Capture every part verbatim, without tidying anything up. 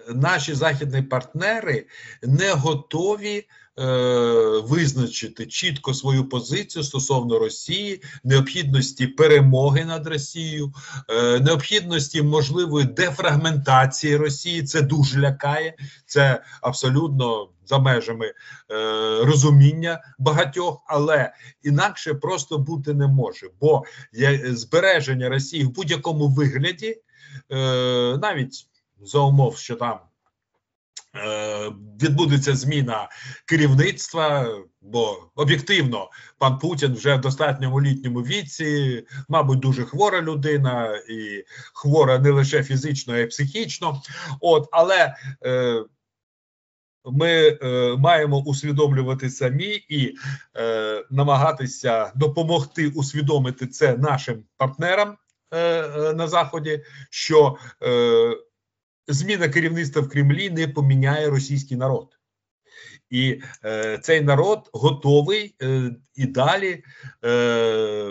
наші західні партнери не готові е, визначити чітко свою позицію стосовно Росії, необхідності перемоги над Росією, е, необхідності можливої дефрагментації Росії. Це дуже лякає, це абсолютно за межами е, розуміння багатьох, але інакше просто бути не може, бо є збереження Росії в будь-якому вигляді, е, навіть за умов, що там е, відбудеться зміна керівництва, бо об'єктивно пан Путін вже в достатньому літньому віці, мабуть, дуже хвора людина, і хвора не лише фізично, а й психічно. От, але е, ми е, маємо усвідомлювати самі і е, намагатися допомогти усвідомити це нашим партнерам е, е, на Заході, що е, зміна керівництва в Кремлі не поміняє російський народ. І е, цей народ готовий е, і далі е,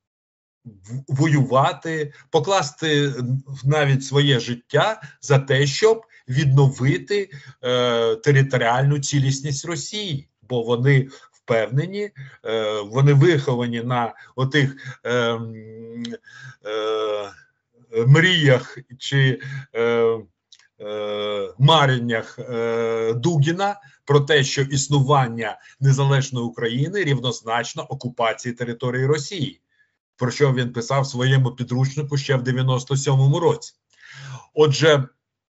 воювати, покласти навіть своє життя за те, щоб відновити е, територіальну цілісність Росії, бо вони впевнені, е, вони виховані на отих е, е, мріях чи е, е, мареннях е, Дугіна про те, що існування незалежної України рівнозначно окупації території Росії, про що він писав в своєму підручнику ще в дев'яносто сьомому році. Отже,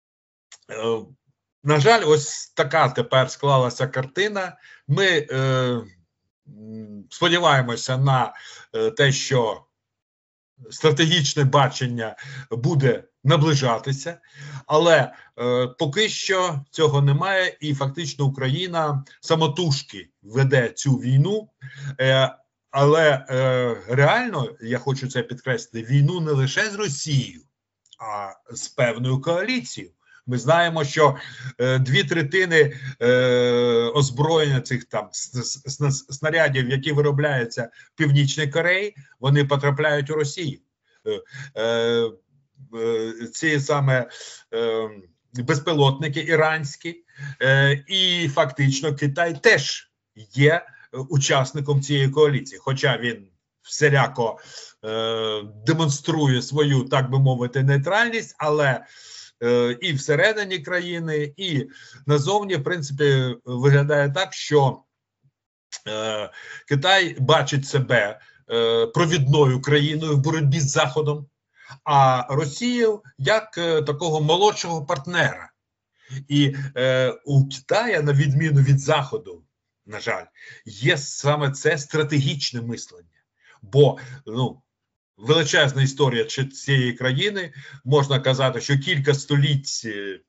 е, на жаль, ось така тепер склалася картина. Ми е, сподіваємося на е, те, що стратегічне бачення буде наближатися, але е, поки що цього немає, і фактично Україна самотужки веде цю війну. Е, але е, реально, я хочу це підкреслити, війну не лише з Росією, а з певною коаліцією. Ми знаємо, що е, дві третини е, озброєння цих там снарядів, які виробляються в Північній Кореї, вони потрапляють у Росію. Е, е, е, ці саме е, безпілотники іранські, е, і фактично Китай теж є учасником цієї коаліції, хоча він всіляко е, демонструє свою, так би мовити, нейтральність, але е, і всередині країни, і назовні, в принципі, виглядає так, що е, Китай бачить себе е, провідною країною в боротьбі з Заходом, а Росію як е, такого молодшого партнера. І е, у Китая, на відміну від Заходу, на жаль, є саме це стратегічне мислення. Бо, ну, величезна історія цієї країни, можна казати, що кілька століть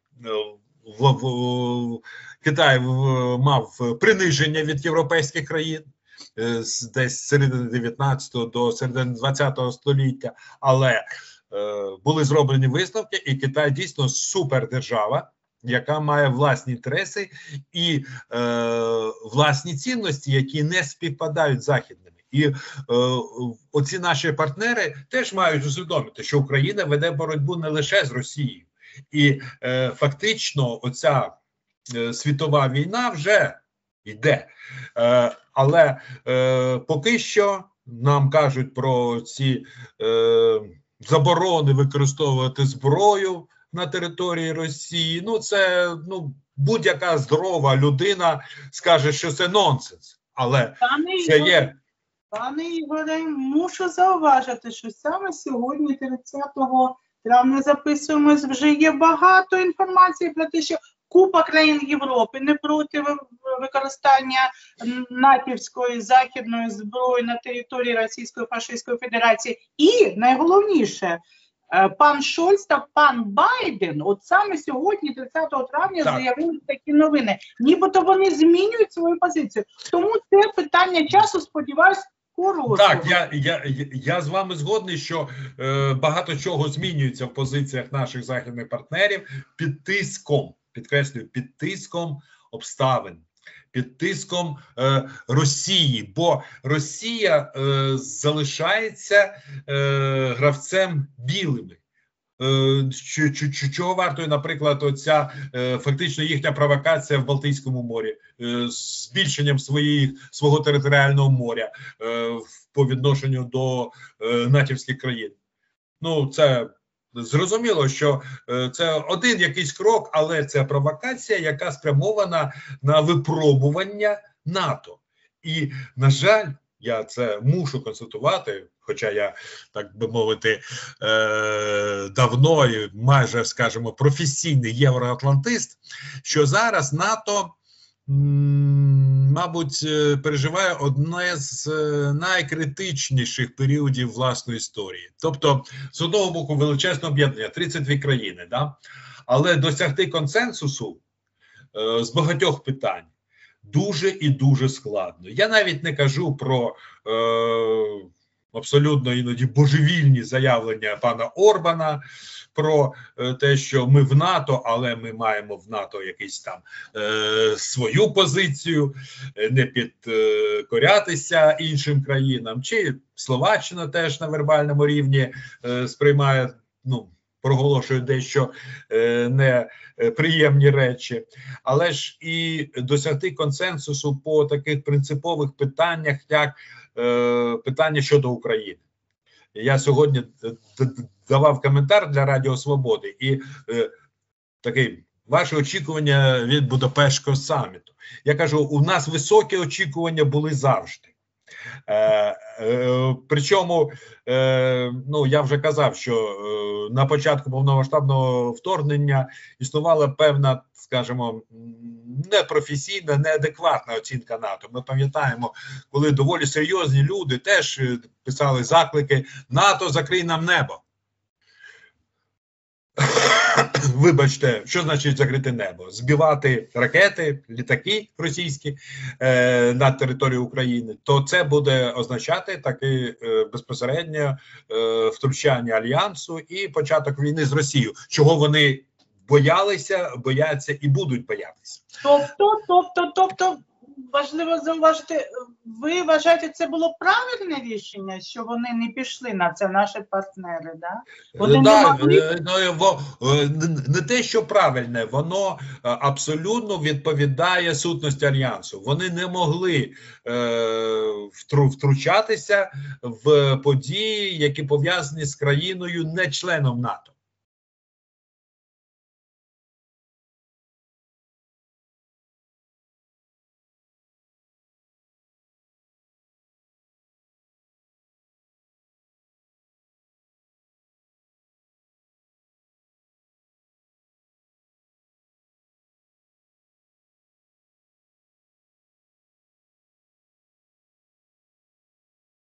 в, в, в, Китай мав приниження від європейських країн, десь з середини дев'ятнадцятого до середини двадцятого століття, але е, були зроблені висновки, і Китай дійсно супердержава, яка має власні інтереси і е, власні цінності, які не співпадають з західними. І е, оці наші партнери теж мають усвідомити, що Україна веде боротьбу не лише з Росією. І е, фактично оця е, світова війна вже йде. Е, але е, поки що нам кажуть про ці е, заборони використовувати зброю на території Росії. Ну, це, ну, будь-яка здорова людина скаже, що це нонсенс. Але Пане це Ігоре, є... Пане Ігоре, мушу зауважити, що саме сьогодні, тридцятого травня, записуємо, вже є багато інформації про те, що купа країн Європи не проти використання натівської західної зброї на території Російської фашистської Федерації. І, найголовніше, пан Шольц та пан Байден, от саме сьогодні, тридцятого травня, так, заявили такі новини. Нібито вони змінюють свою позицію. Тому це питання часу, сподіваюсь, хорошого. Так, я, я, я з вами згодний, що е, багато чого змінюється в позиціях наших західних партнерів під тиском, підкреслюю, під тиском обставин, під тиском е, Росії, бо Росія е, залишається е, гравцем білими. Чого вартує, наприклад, оця фактично їхня провокація в Балтійському морі з збільшенням своїх, свого територіального моря по відношенню до натівських країн? Ну, це зрозуміло, що це один якийсь крок, але це провокація, яка спрямована на випробування НАТО. І, на жаль, я це мушу констатувати, хоча я, так би мовити, е давно і майже, скажімо, професійний євроатлантист, що зараз НАТО, мабуть, переживає одне з найкритичніших періодів власної історії. Тобто, з одного боку, величезне об'єднання, тридцять дві країни, да? Але досягти консенсусу е з багатьох питань дуже і дуже складно. Я навіть не кажу про е, абсолютно іноді божевільні заявлення пана Орбана, про е, те, що ми в НАТО, але ми маємо в НАТО якийсь там е, свою позицію, не підкорятися іншим країнам. Чи Словаччина теж на вербальному рівні е, сприймає, ну, проголошує дещо е, неприємні речі, але ж і досягти консенсусу по таких принципових питаннях, як е, питання щодо України. Я сьогодні давав коментар для Радіо Свободи, і е, такий, ваші очікування від Будапештського саміту. Я кажу, у нас високі очікування були завжди. Е, е, причому, е, ну, я вже казав, що е, на початку повномасштабного вторгнення існувала певна, скажімо, непрофесійна, неадекватна оцінка НАТО. Ми пам'ятаємо, коли доволі серйозні люди теж писали заклики: НАТО, закрий нам небо. Вибачте, що значить закрити небо? Збивати ракети, літаки російські е, над територією України, то це буде означати таке е, безпосереднє е, втручання Альянсу і початок війни з Росією, чого вони боялися, бояться і будуть боятися. Тобто, тобто, тобто, важливо зауважити, ви вважаєте, це було правильне рішення, що вони не пішли на це, наші партнери, да? Вони да, не могли... не те, що правильне, воно абсолютно відповідає сутності Альянсу. Вони не могли е, втручатися в події, які пов'язані з країною не членом НАТО.